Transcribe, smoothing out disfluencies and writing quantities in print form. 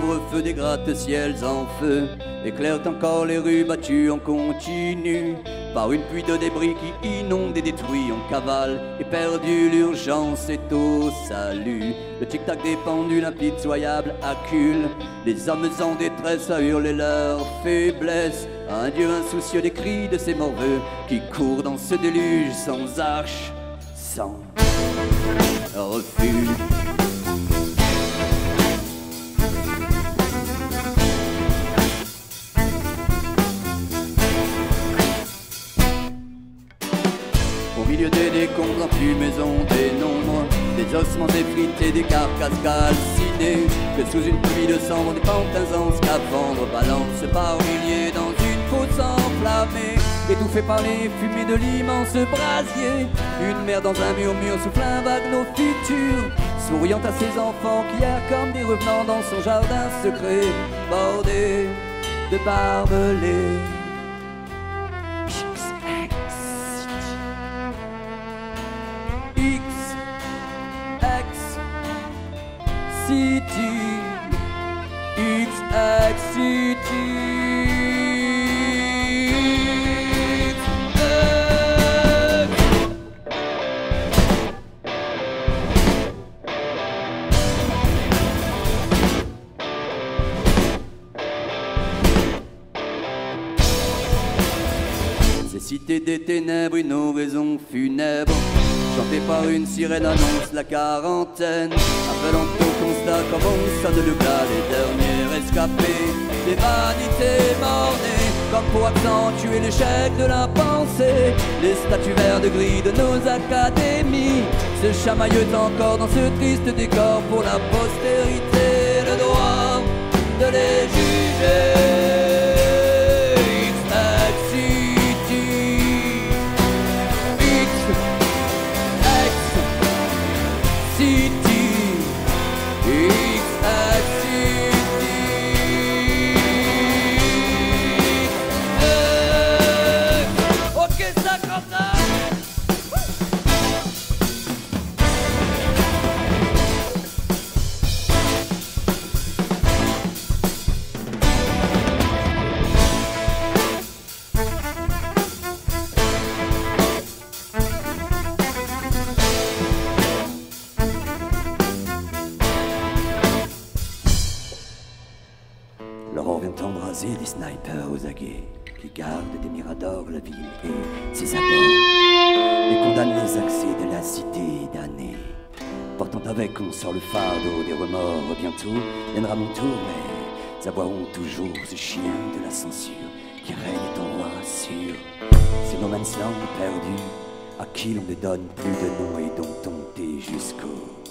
couvre-feu des gratte-ciels en feu éclairent encore les rues battues en continu par une pluie de débris qui inonde et détruit. On cavale éperdu, l'urgence est au salut. Le tic-tac des pendules impitoyables accule les hommes en détresse à hurler leur faiblesse à un Dieu insoucieux des cris de ces morveux qui courent dans ce déluge sans arche, sans refuge. Au milieu des décombres enfumés on dénombre des ossements effrités, des carcasses calcinées que sous une pluie de cendres des pantins en scaphandre balancent par milliers dans une fosse enflammée, étouffée par les fumées de l'immense brasier. Une mère dans un murmure souffle un vague nos futurs, souriant à ses enfants qui errent comme des revenants dans son jardin secret bordé de barbelés. City, XX City. Ces cités des ténèbres, une oraison funèbre chantée par une sirène annonce la quarantaine, appelant au constat comme on sonne le glas des derniers rescapés, des vanités mornées, comme pour accentuer l'échec de la pensée. Les statues vertes gris de nos académies se chamaillent encore dans ce triste décor pour la postérité, le droit de les juger. L'aurore vient embraser des snipers aux aguets qui gardent des miradors la ville et ses abords et condamnent les accès de la cité damnée, portant avec on sort le fardeau des remords. Bientôt viendra mon tour, mais aboieront toujours ce chien de la censure qui règne en roi sûr. C'est no man's land perdu à qui l'on ne donne plus de nom et dont on tait jusqu'au